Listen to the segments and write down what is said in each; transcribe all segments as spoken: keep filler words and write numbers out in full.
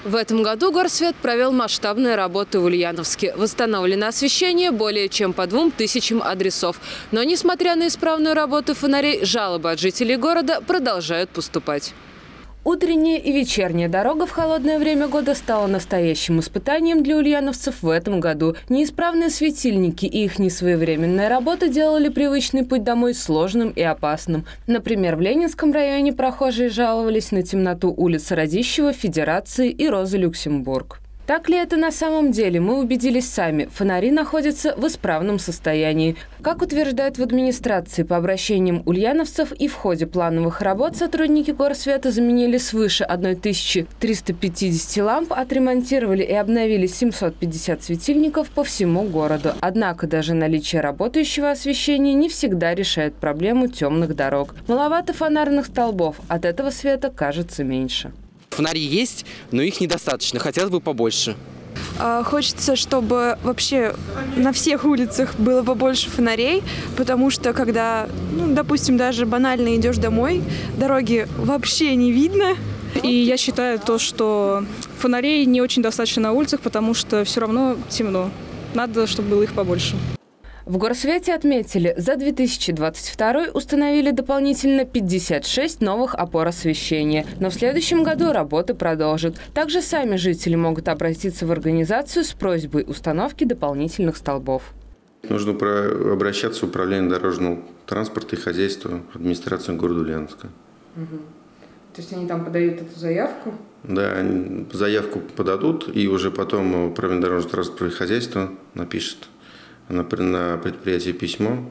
В этом году Горсвет провел масштабные работы в Ульяновске. Восстановлено освещение более чем по двум тысячам адресов. Но, несмотря на исправную работу фонарей, жалобы от жителей города продолжают поступать. Утренняя и вечерняя дорога в холодное время года стала настоящим испытанием для ульяновцев в этом году. Неисправные светильники и их несвоевременная работа делали привычный путь домой сложным и опасным. Например, в Ленинском районе прохожие жаловались на темноту улиц Радищева, Федерации и Розы Люксембург. Так ли это на самом деле, мы убедились сами. Фонари находятся в исправном состоянии. Как утверждают в администрации, по обращениям ульяновцев и в ходе плановых работ сотрудники Горсвета заменили свыше тысячи трёхсот пятидесяти ламп, отремонтировали и обновили семьсот пятьдесят светильников по всему городу. Однако даже наличие работающего освещения не всегда решает проблему темных дорог. Маловато фонарных столбов, от этого света кажется меньше. Фонари есть, но их недостаточно. Хотелось бы побольше. Хочется, чтобы вообще на всех улицах было побольше фонарей, потому что когда, ну, допустим, даже банально идешь домой, дороги вообще не видно. И я считаю то, что фонарей не очень достаточно на улицах, потому что все равно темно. Надо, чтобы было их побольше. В Горсвете отметили, за две тысячи двадцать второй установили дополнительно пятьдесят шесть новых опор освещения. Но в следующем году работы продолжат. Также сами жители могут обратиться в организацию с просьбой установки дополнительных столбов. Нужно обращаться в управление дорожного транспорта и хозяйства, администрацию города Ульяновска. Угу. То есть они там подают эту заявку? Да, они заявку подадут, и уже потом управление дорожного транспорта и хозяйства напишет на предприятие письмо,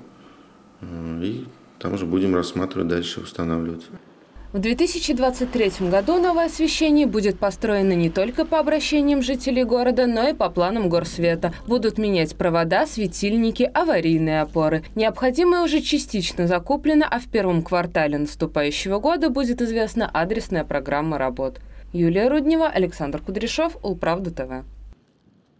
и там уже будем рассматривать дальше, устанавливать. В две тысячи двадцать третьем году новое освещение будет построено не только по обращениям жителей города, но и по планам Горсвета. Будут менять провода, светильники, аварийные опоры. Необходимое уже частично закуплено, а в первом квартале наступающего года будет известна адресная программа работ. Юлия Руднева, Александр Кудряшов, Улправда ТВ.